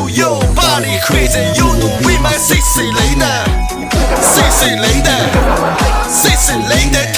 yo body crazy you know we my sexy lady sexy lady sexy lady